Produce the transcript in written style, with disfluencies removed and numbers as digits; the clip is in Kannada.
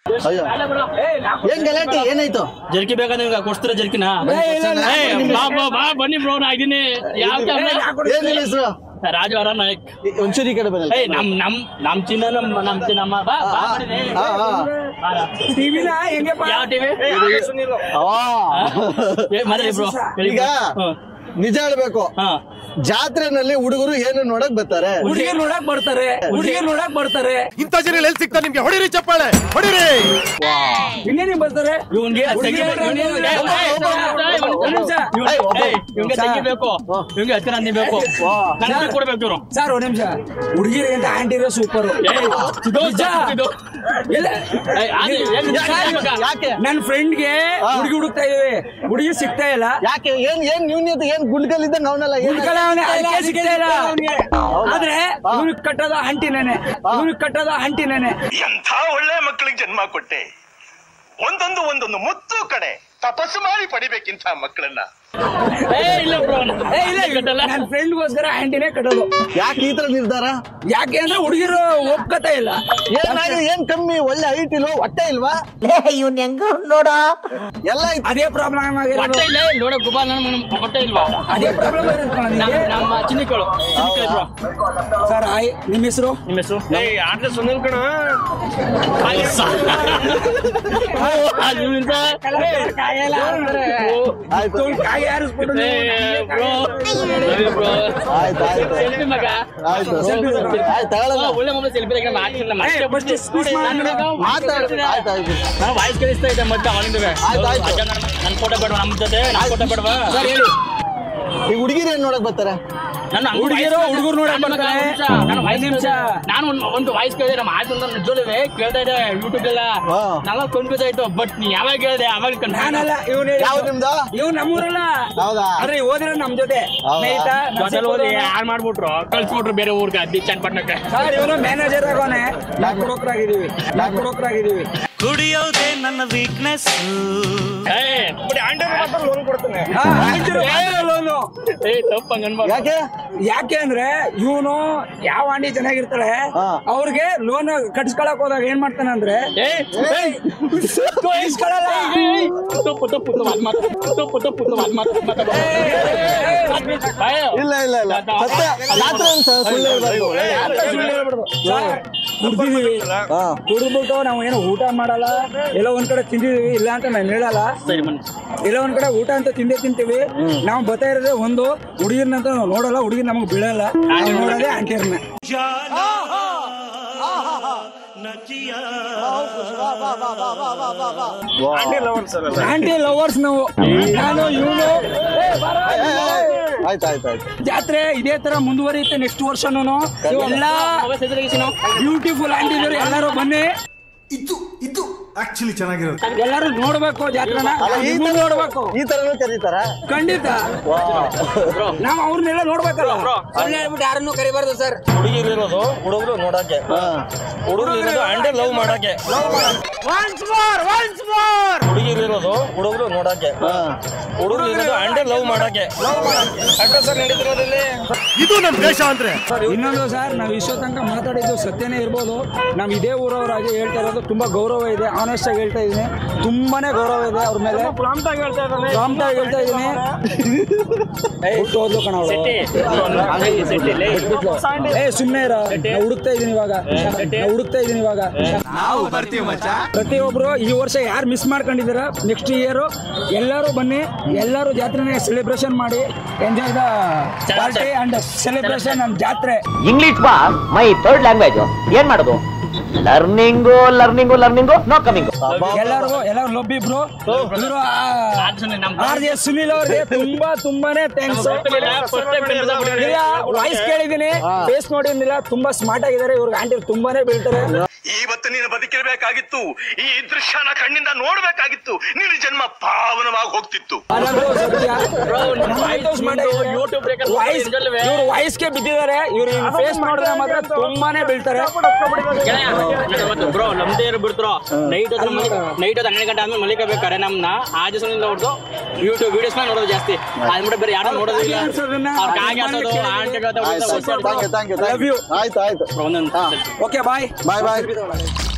ಏನ್ ಗಲಾಟೆ ಏನಾಯ್ತು? ಜರ್ಕಿ ಬೇಕಾ ನಿಮ್ಗೆ ಕೊಡ್ತೀರ ಜರ್ಕಿನ? ಬನ್ನಿ ಬ್ರೋ, ನಾ ಇದೀನಿ. ಯಾವ ಹೆಸರು? ರಾಜು ಅರ ನಾಯಕ್. ಒಂಚೂರಿ ಕಡೆ ಬರಲ್ಲ. ನಮ್ ಚಿನ್ನ ನಮ್ ಚಿನ್ನಮ್ಮ ಯಾವ ಟಿವಿ ಮಾತಾಡಿ ಬ್ರೋ. ಈಗ ನಿಜ ಹೇಳ್ಬೇಕು, ಜಾತ್ರೆನಲ್ಲಿ ಹುಡುಗರು ಏನು ನೋಡಕ್ ಬರ್ತಾರೆ? ಹುಡುಗಿರ್ ನೋಡಕ್ ಬರ್ತಾರೆ. ಇಂಥ ಜನ ಎಲ್ಲಿ ಸಿಗ್ತಾರೆ ನಿಮ್ಗೆ? ಹೊಡಿರಿ ಚಪ್ಪಾಳೆ, ಹೊಡಿರಿ. ಇನ್ನೇನಿಗೆ ಬರ್ತಾರೆ? ಇವ್ನಿಗೆ ತೆಗಿಬೇಕು, ಇವ್ನಿಗೆ ಹತ್ತಿರ ಬೇಕು, ಕೊಡ್ಬೇಕು ಇವ್ರು. ಸರ್ ಒಂದ್ ನಿಮಿಷ, ಹುಡುಗಿರಿಗೆ ಅಂತ ಆಂಟಿ ಇರೋ ಸೂಪರ್. ನನ್ ಫ್ರೆಂಡ್ಗೆ ಹುಡುಗಿ ಹುಡುಕ್ತಾ ಇದೀವಿ, ಹುಡುಗಿ ಸಿಗ್ತಾ ಇಲ್ಲ. ಯಾಕೆ? ಏನ್ ನ್ಯೂನ್ಯತೆ? ಏನ್ ಗುಂಡ್ಕಲ್ಲಿದ್ದಂಗ ಅವನಲ್ಲ, ಸಿಗ್ತಾ ಇಲ್ಲ. ಆದ್ರೆ ಇವ್ನಿಗೆ ಕಟ್ಟೋದ ಆಂಟಿನೇನೆ. ಎಂಥ ಒಳ್ಳೆ ಮಕ್ಕಳಿಗೆ ಜನ್ಮ ಕೊಟ್ಟೆ. ಒಂದೊಂದು ಮುತ್ತು ಕಡೆ ತಪಸ್ಸು ಮಾಡಿ ಪಡಿಬೇಕಿಂತ ಮಕ್ಕಳನ್ನ. ನನ್ ಫ್ರೆಂಡ್ಗೋಸ್ಕರ ಆಂಟಿನೇ ಕಟ್ಟೋದು. ಯಾಕೆ ಈ ತರ ನಿರ್ಧಾರ? ಯಾಕೆ ಅಂದ್ರೆ ಹುಡುಗಿರು ಒಪ್ಕತಾ ಇಲ್ಲ. ಏನ್ ಕಮ್ಮಿ? ಒಳ್ಳೆ ಹೈಟ್ ಇಲ್ವಾ? ಹೊಟ್ಟೆ ಇಲ್ವಾ? ಇವ್ನ ಹೆಂಗ ನೋಡ ಎಲ್ಲ ಅದೇ ಪ್ರಾಬ್ಲಮ್ ಹೊಟ್ಟೆ ಇಲ್ವಾ? ಅದೇ ಪ್ರಾಬ್ಲಮ್ ನಮ್ಮ ಚಿನ್ನಿಗಳು. ಸರ್ ಆಯ್, ನಿಮ್ಮ ಹೆಸರು? ಸುನಿಲ್ ಕಣ. ಒಳ್ಳೆ ಮೊಬೈಲ್ ಸೆಲ್ಫಿ ವಾಯ್ಸ್ ಕೇಳಿಸ್ತಾ ಇದೆ ಮತ್ತೆ ಅವನಿಂದ. ನನ್ ಫೋಟೋ ಬೇಡ, ನಮ್ ಜೊತೆ ನನ್ ಫೋಟೋ ಬೇಡವಾ? ಈ ಹುಡುಗಿರು ಏನ್ ನೋಡಕ್ ಬರ್ತಾರೆ? ಹುಡುಗರು ನೋಡಕ್ ಬರ್ತಾರೆ. ನಾನು ಒಂದು ವಾಯ್ಸ್ ಕೇಳಿದೆ, ನಮ್ಮ ಆಯ್ತು ನಿಜವೇ ಕೇಳ್ತಾ ಇದೆ ಯೂಟ್ಯೂಬ್ ಎಲ್ಲ. ನಂಗೆ ಕನ್ಫ್ಯೂಸ್ ಆಯ್ತು, ಬಟ್ ನೀ ಯಾವಾಗ ಕೇಳಿದೆ ಅವಾಗ ಯಾವ್ದು ನಿಮ್ದು? ಇವ್ ನಮ್ಮೂರಲ್ಲ. ಹೌದಾ? ಅರೆ ಓದಿರ ನಮ್ ಜೊತೆ ಯಾರು ಮಾಡ್ಬಿಟ್ರು, ಕಳ್ಸ್ಬಿಟ್ರು ಬೇರೆ ಊರ್ಗೆ, ಅದ್ದಿ ಚನ್ನಪಟ್ಟಣಕ್ಕೆ. ಸರ್ ಇವನು ಮ್ಯಾನೇಜರ್ ಆಗೋನೆ. ನಾವು ಕೊಡೋಕ್ರಾಗಿದ್ದೀವಿ. ಕುಡಿಯೋದೇ ನನ್ನ ವೀಕ್ನೆಸ್. ಯಾಕೆ ಅಂದ್ರೆ ಇವನು ಯಾವ ಆಂಟಿ ಚೆನ್ನಾಗಿರ್ತಾಳೆ ಅವ್ರಿಗೆ ಲೋನ್ ಕಟ್ಸ್ಕೊಳಕ್ ಹೋದಾಗ ಏನ್ ಮಾಡ್ತಾನೆ ಅಂದ್ರೆ ಕುಡಿದ್ಬಿಟ್ಟು ನಾವು ಏನೋ ಊಟ ಮಾಡಲ್ಲ, ಎಲ್ಲ ಒಂದ್ ಕಡೆ ತಿಂದಿದೀವಿ ಇಲ್ಲ ಅಂತ ನಾನು ಹೇಳಲ್ಲ. ಎಲ್ಲ ಒಂದ್ ಕಡೆ ಊಟ ಅಂತ ತಿಂತೀವಿ. ನಾವು ಬರ್ತಾ ಇರೋದೇ ಒಂದು ಹುಡುಗಿರ್ನಂತ ನಾವು ನೋಡಲ್ಲ, ಹುಡುಗಿ ನಮಗ್ ಬೀಳಲ್ಲ, ನೋಡೋದೇ ಆಂಟಿಯರ್ನ. ಆಂಟಿ ಲವರ್ಸ್ ನಾವು. ನಾನು ಇವನು ಜಾತ್ರೆ ಇದೇ ತರ ಮುಂದುವರಿಯುತ್ತೆ ನೆಕ್ಸ್ಟ್ ವರ್ಷನೂ. ಎಲ್ಲ ಬ್ಯೂಟಿಫುಲ್ ಆಂಟಿ ಎಲ್ಲರೂ ಬನ್ನಿ. ಇದು ಆಕ್ಚುಲಿ ಚೆನ್ನಾಗಿರುತ್ತೆ. ಎಲ್ಲರೂ ನೋಡ್ಬೇಕು ಜಾತ್ರೆನ, ನೋಡ್ಬೇಕು. ಈ ತರ ಕರೀತಾರ? ಖಂಡಿತ ನಾವು ಅವ್ರನ್ನೆಲ್ಲ ನೋಡ್ಬೇಕಲ್ಲ. ಹೇಳ್ಬಿಟ್ಟು ಯಾರನ್ನು ಕರಿಬಾರ್ದು ಸರ್. ಹುಡುಗಿರೋದು ಹುಡುಗರು ನೋಡಕ್ಕೆ, ಹುಡುಗರು ಇರೋದು ಅಂಡೇ ಲವ್ ಮಾಡಕ್ಕೆ. ಹುಡುಗಿರೋದು ಹುಡುಗರು ನೋಡಕ್ಕೆ, ಹುಡುಗರು ಇರೋದು ಅಂಡೇ ಲವ್ ಮಾಡಕ್ಕೆ. ಸರ್ ನಡೀತಿರೋದ್ರಲ್ಲಿ ಇದು ನಮ್ ದೇಶ ಅಂದ್ರೆ. ಇನ್ನೊಂದು ಸರ್, ನಾವು ಇಷ್ಟೋ ತನಕ ಮಾತಾಡಿದ್ದು ಸತ್ಯನೇ ಇರ್ಬೋದು. ನಾವ್ ಇದೇ ಊರವರಾಗಿ ಹೇಳ್ತಾ ಇರೋದು ತುಂಬಾ ಗೌರವ ಇದೆ. ಆನೆಸ್ಟ್ ಆಗಿ ಹೇಳ್ತಾ ಇದೀನಿ, ತುಂಬಾನೇ ಗೌರವ ಇದೆ ಅವ್ರ ಮೇಲೆ. ಪ್ರಾಂಪ್ಟ್ ಆಗಿ ಹೇಳ್ತಾ ಇದೀನಿ. ಹುಟ್ಟೋದ್ಲು ಕಣ ಸುಮ್ನೆ ಹುಡುಕ್ತಾ ಇದೀನಿ ಇವಾಗ. ನಾವು ಬರ್ತೀವಿ ಮಚ್ಚ. ಪ್ರತಿಯೊಬ್ರು ಈ ವರ್ಷ ಯಾರು ಮಿಸ್ ಮಾಡ್ಕೊಂಡಿದಾರ ನೆಕ್ಸ್ಟ್ ಇಯರ್ ಎಲ್ಲರೂ ಬನ್ನಿ, ಎಲ್ಲರೂ ಜಾತ್ರೆನ ಸೆಲೆಬ್ರೇಷನ್ ಮಾಡಿ. Enjoy the party and celebration and ಜಾತ್ರೆ. ಇಂಗ್ಲಿಷ್ ಬಾ ಮೈ ಥರ್ಡ್ ಲ್ಯಾಂಗ್ವೇಜ್. ಏನ್ ಮಾಡೋದು? Learning no coming. ಎಲ್ಲರೂ ಲೊಬ್ಬಿಬ್ರು ಸುನಿಲ್ ಅವ್ರಿಗೆ ತುಂಬಾನೇ ಥ್ಯಾಂಕ್ಸ್. ವಾಯ್ಸ್ ಕೇಳಿದೀನಿ, ಫೇಸ್ ನೋಡಿರ್ಲಿಲ್ಲ, ತುಂಬಾ ಸ್ಮಾರ್ಟ್ ಆಗಿದ್ದಾರೆ ಇವ್ರಿಗೆ. ಆಂಟಿ ತುಂಬಾನೇ ಬೀಳ್ತಾರೆ. ಇವತ್ತು ನೀನು ಬದುಕಿರಬೇಕಾಗಿತ್ತು, ಈ ದೃಶ್ಯನ ಕಣ್ಣಿಂದ ನೋಡ್ಬೇಕಾಗಿತ್ತು, ನಿನ್ನ ಜನ್ಮ ಪಾವನವಾಗಿ ಹೋಗ್ತಿತ್ತು. ವಾಯ್ಸ್ಗೆ ಬಿದ್ದಿದ್ದಾರೆ ಇವ್ರು. ಫೇಸ್ ನೋಡಿದ್ರೆ ಮಾತ್ರ ತುಂಬಾನೇ ಬೀಳ್ತಾರೆ. ಬ್ರೋ ನಮ್ದೇ ಬಿಡ್ತಾರೋ ನೈಟ್ 12 ಗಂಟೆ ಆದ್ಮೇಲೆ ಮಲಿಕಬೇಕಾರೆ ನಮ್ನ ಆಜ ಸುನಿಲ್ ಅವ್ರದ್ದು ಯೂಟ್ಯೂಬ್ ವಿಡಿಯೋಸ್ ನೋಡೋದು ಜಾಸ್ತಿ. ಅದ್ಬಿಟ್ಟು ಬೇರೆ ಯಾರು ನೋಡೋದಿಲ್ಲ. ಆಯ್ತು. ಓಕೆ ಬಾಯ್.